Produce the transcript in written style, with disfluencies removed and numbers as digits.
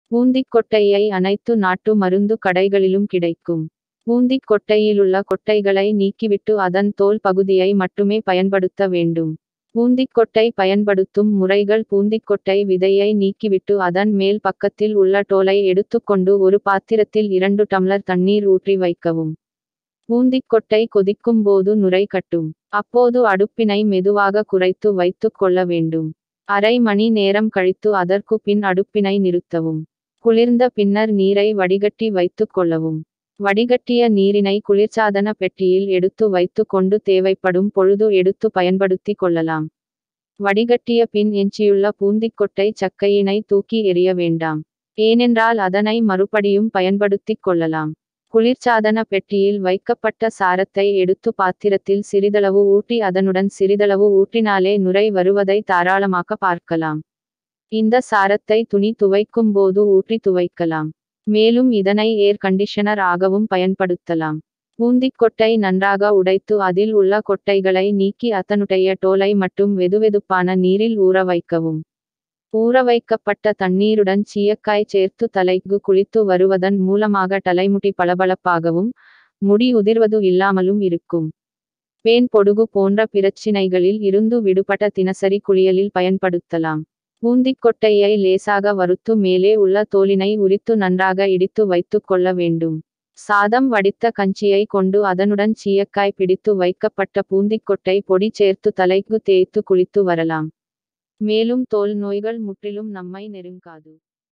பூந்திக் கொட்டையை அனைத்து நாட்டு மருந்து கடைகளிலும் கிடைக்கும். பூந்திக் கொட்டையிலுள்ள கொட்டைகளை நீக்கிவிட்டு அதன் தோல் பகுதியை மட்டுமே பயன்படுத்த வேண்டும். பூந்திக்கொட்டை பயன்படுத்தும் முறைகள்: பூந்திக்கொட்டை விதையை நீக்கிவிட்டு அதன் மேல் பக்கத்தில் உள்ள தோலை எடுத்துக்கொண்டு ஒரு பாத்திரத்தில் 2 டம்ளர் தண்ணீர் ஊற்றி வைக்கவும். பூந்திக்கொட்டை கொதிக்கும் போது நுரை கட்டும். அப்போது அடுப்பினை மெதுவாக குறைத்து வைத்துக் கொள்ள வேண்டும். அரை மணி நேரம் கழித்து அதற்கு பின் அடுப்பினை நிறுத்தவும். குளிர்ந்த பின்னர் நீரை வடிகட்டி வைத்துக் கொள்ளவும். வடிகட்டிய நீரினை குளிர்சாதன பெட்டியில் எடுத்து வைத்து கொண்டு தேவைப்படும் பொழுது எடுத்து பயன்படுத்திக் கொள்ளலாம். வடிகட்டிய பின் எஞ்சியுள்ள பூந்திக்கொட்டை சக்கையினை தூக்கி எறிய வேண்டாம். ஏனென்றால் அதனை மறுபடியும் பயன்படுத்திக் கொள்ளலாம். குளிர்சாதன பெட்டியில் வைக்கப்பட்ட சாரத்தை எடுத்து பாத்திரத்தில் சிறிதளவு ஊற்றி அதனுடன் சிறிதளவு ஊற்றினாலே நுரை வருவதை தாராளமாக பார்க்கலாம். இந்த சாரத்தை துணி துவைக்கும் போது ஊற்றி துவைக்கலாம். மேலும் இதனை ஏர் கண்டிஷனர் ஆகவும் பயன்படுத்தலாம். பூந்திக்கொட்டை நன்றாக உடைத்து அதில் உள்ள கொட்டைகளை நீக்கி அதனுடைய தோலை மட்டும் வெதுவெதுப்பான நீரில் ஊற வைக்கவும். ஊறவைக்கப்பட்ட தண்ணீருடன் சீயக்காய் சேர்த்து தலைக்கு குளித்து வருவதன் மூலமாக தலைமுடி பளபளப்பாகவும் முடி உதிர்வது இல்லாமலும் இருக்கும். பேன் பொடுகு போன்ற பிரச்சினைகளில் இருந்து விடுபட தினசரி குளியலில் பயன்படுத்தலாம். பூந்திக்கொட்டையை லேசாக வறுத்து மேலே உள்ள தோலினை உரித்து நன்றாக இடித்து வைத்துக் கொள்ள வேண்டும். சாதம் வடித்த கஞ்சியை கொண்டு அதனுடன் சீயக்காய் பிடித்து வைக்கப்பட்ட பூந்திக்கொட்டை பொடி சேர்த்து தலைக்கு தேய்த்து குளித்து வரலாம். மேலும் தோல் நோய்கள் முற்றிலும் நம்மை நெருங்காது.